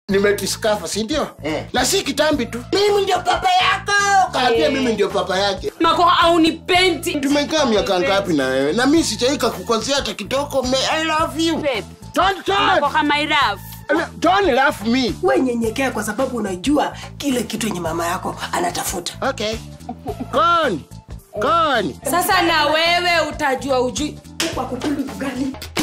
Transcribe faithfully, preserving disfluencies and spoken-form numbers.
Nimetiskafa, si ndio? Eh. Na si kitambi tu. Mimi ndio papa yako. Kaambia eh. Mimi ndio papa yake. Mako haunipendi. Tumekaa miaka ngapi na wewe? Na mimi sijaika kukosea hata kidogo. I love you. Don't don't. Mako kama I love. Don't laugh me. Wewe nyenyekea kwa sababu unajua kile kitu yenye mama yako anatafuta. Okay. Gone. Gone. Sasa na wewe utajua ujui kwa kukuli ugali.